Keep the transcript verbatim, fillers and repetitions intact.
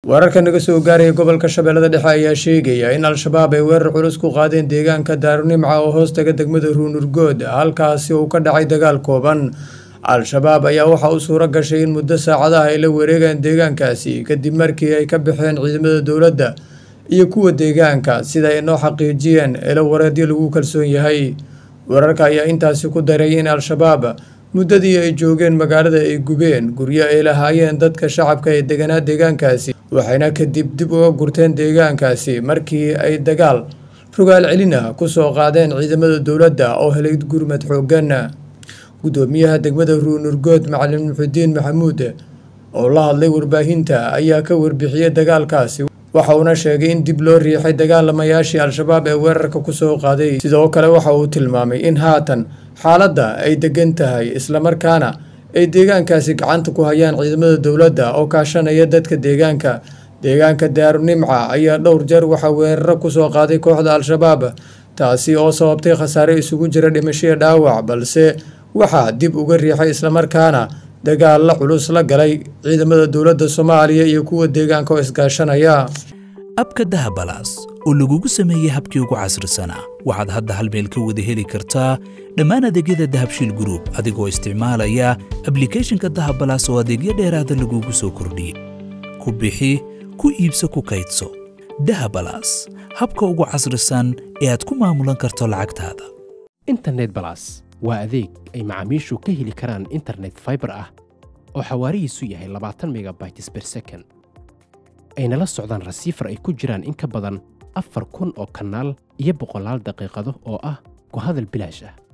wararka naga soo gaaray gobolka Shabeellada Dhexe ayaa sheegaya in al-shabaab ay weerar culus ku qaadeen deegaanka Daarunimca oo hoostaga degmada Ruunurgood halkaasi oo ka dhacay dagaal kooban. al-shabaab ayaa waxa uu suura gashay in muddo saacadaha ay la wareegaan deegaankaasi kadib markii ay ka baxeen ciidamada dowladda iyo kuwa deegaanka sida ay noo xaqiijiyeen ilo wareedyo lagu kalsoon yahay. wararka ayaa intaasi ku daray in al-shabaab muddadii ay joogeen magaalada ay gubeen guryo ay lahaayeen dadka shacabka ee deganaa deegaankaasi waxayna kadib dib uga gurteen deegaankaasi markii ay dagaal rogaal celin ah ku soo qaadeen ciidamada dowladda oo helay gurmad xooggan. gudoomiyaha degmada Ruunurgood Macalin Muxudiin Maxamuud oo la hadlay warbaahinta ayaa ka warbixiyay dagaalkaasi waxa uu sheegay in dib loo riixay dagaalamayaashii al-shabaab ee weerarka ku soo qaaday. sidoo kale waxa uu tilmaamay in haatan xaaladda ay degan tahay isla markaana ay deegaankaasi gacanta ku hayaan ciidamada dowladda oo kaashanaya dadka deegaanka. deegaanka Daarunimca ayaa dhowr jeer waxa weeraro ku soo qaaday kooxda al-shabaab taasi oo sababtay khasaare isugu jira dhimasho iyo dhaawac balse waxaa dib uga riixay isla markaana dagaal la culus la galay ciidamada dowladda Soomaaliya iyo kuwa deegaanka oo isgaashanaya. abka Dahab Plus oo lagugu sameeyay habkii ugu casrisanaa waxaad hadda hal meel ka wada heli kartaa dhammaan adeegyada Dahab Shiil Group adigoo isticmaalaya applicationka Dahab Plus oo adeegyo dheeraad ah lagugu soo kordhiyay. ku bixi ku iibso ku kaydso Dahab Plus habka ugu casrisan ee aad ku maamulan karto lacagtaada. internet plus waa adeeg ay macaamiishu ka heli karaan internet fiber ah oo xawaarihiisu yahay labaatan megabytes per second ayna la socdaan rasiifar ay ku jiraan in ka badan afar kun oo kanaal iyo boqolaal daqiiqado oo ah ku hadal bilaash ah.